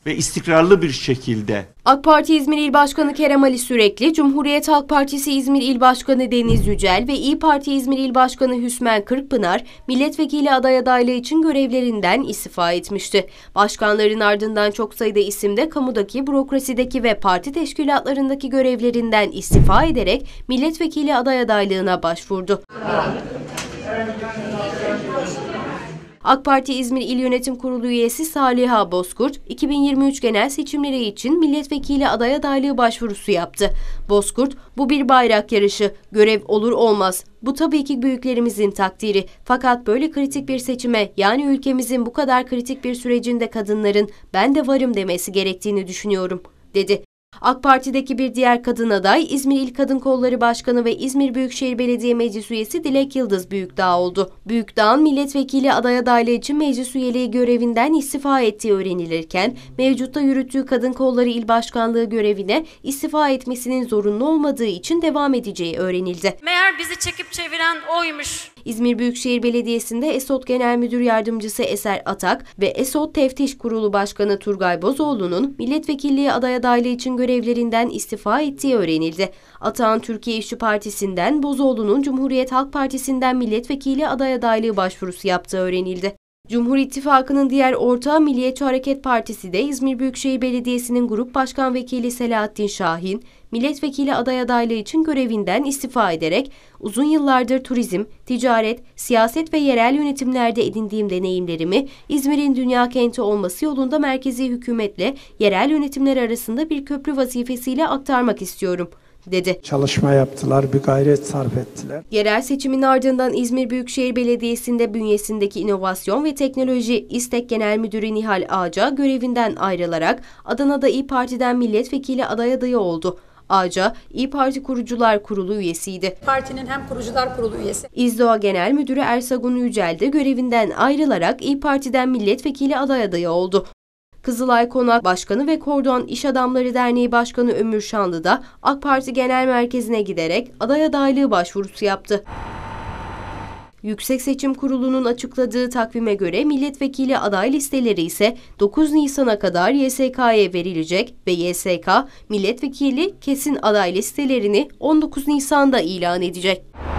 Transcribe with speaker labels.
Speaker 1: ve istikrarlı bir şekilde.
Speaker 2: AK Parti İzmir İl Başkanı Kerem Ali Sürekli, Cumhuriyet Halk Partisi İzmir İl Başkanı Deniz Yücel ve İYİ Parti İzmir İl Başkanı Hüsmen Kırkpınar, milletvekili adaylığı için görevlerinden istifa etmişti. Başkanların ardından çok sayıda isim de kamudaki, bürokrasideki ve parti teşkilatlarındaki görevlerinden istifa ederek milletvekili adaylığına başvurdu. AK Parti İzmir İl Yönetim Kurulu üyesi Saliha Bozkurt, 2023 genel seçimleri için milletvekili adaylığı başvurusu yaptı. Bozkurt, bu bir bayrak yarışı, görev olur olmaz. Bu tabii ki büyüklerimizin takdiri. Fakat böyle kritik bir seçime, yani ülkemizin bu kadar kritik bir sürecinde kadınların ben de varım demesi gerektiğini düşünüyorum, dedi. AK Parti'deki bir diğer kadın aday İzmir İl Kadın Kolları Başkanı ve İzmir Büyükşehir Belediye Meclis Üyesi Dilek Yıldız Büyükdağ oldu. Büyükdağ'ın milletvekili adaylığı için meclis üyeliği görevinden istifa ettiği öğrenilirken, mevcutta yürüttüğü Kadın Kolları İl Başkanlığı görevine istifa etmesinin zorunlu olmadığı için devam edeceği öğrenildi.
Speaker 3: Meğer bizi çekip çeviren oymuş.
Speaker 2: İzmir Büyükşehir Belediyesi'nde ESOT Genel Müdür Yardımcısı Eser Atak ve ESOT Teftiş Kurulu Başkanı Turgay Bozoğlu'nun milletvekilliği adaylığı için görevlerinden istifa ettiği öğrenildi. Atak'ın Türkiye İşçi Partisi'nden, Bozoğlu'nun Cumhuriyet Halk Partisi'nden milletvekili adaylığı başvurusu yaptığı öğrenildi. Cumhur İttifakı'nın diğer ortağı Milliyetçi Hareket Partisi de İzmir Büyükşehir Belediyesi'nin Grup Başkan Vekili Selahattin Şahin, milletvekili adaylığı için görevinden istifa ederek uzun yıllardır turizm, ticaret, siyaset ve yerel yönetimlerde edindiğim deneyimlerimi İzmir'in dünya kenti olması yolunda merkezi hükümetle yerel yönetimler arasında bir köprü vazifesiyle aktarmak istiyorum, dedi.
Speaker 4: Çalışma yaptılar, bir gayret sarf ettiler.
Speaker 2: Yerel seçimin ardından İzmir Büyükşehir Belediyesi'nde bünyesindeki İnovasyon ve Teknoloji İSTEK Genel Müdürü Nihal Ağca görevinden ayrılarak Adana'da İYİ Parti'den milletvekili adayı oldu. Ağca, İYİ Parti Kurucular Kurulu üyesiydi.
Speaker 5: Partinin hem Kurucular Kurulu üyesi.
Speaker 2: İzdoğa Genel Müdürü Ersagun Yücel de görevinden ayrılarak İYİ Parti'den milletvekili adayı oldu. Kızılay Konak Başkanı ve Kordon İş Adamları Derneği Başkanı Ömür Şanlı da AK Parti Genel Merkezi'ne giderek adaylığı başvurusu yaptı. Yüksek Seçim Kurulu'nun açıkladığı takvime göre milletvekili aday listeleri ise 9 Nisan'a kadar YSK'ya verilecek ve YSK milletvekili kesin aday listelerini 19 Nisan'da ilan edecek.